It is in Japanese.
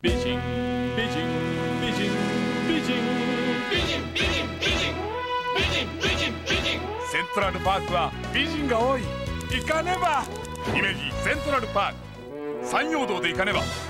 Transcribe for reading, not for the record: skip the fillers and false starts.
美人美人美人美人美人美人美人美人美人美人。セントラルパークは美人が多い。行かねば。姫路セントラルパーク、山陽道で行かねば。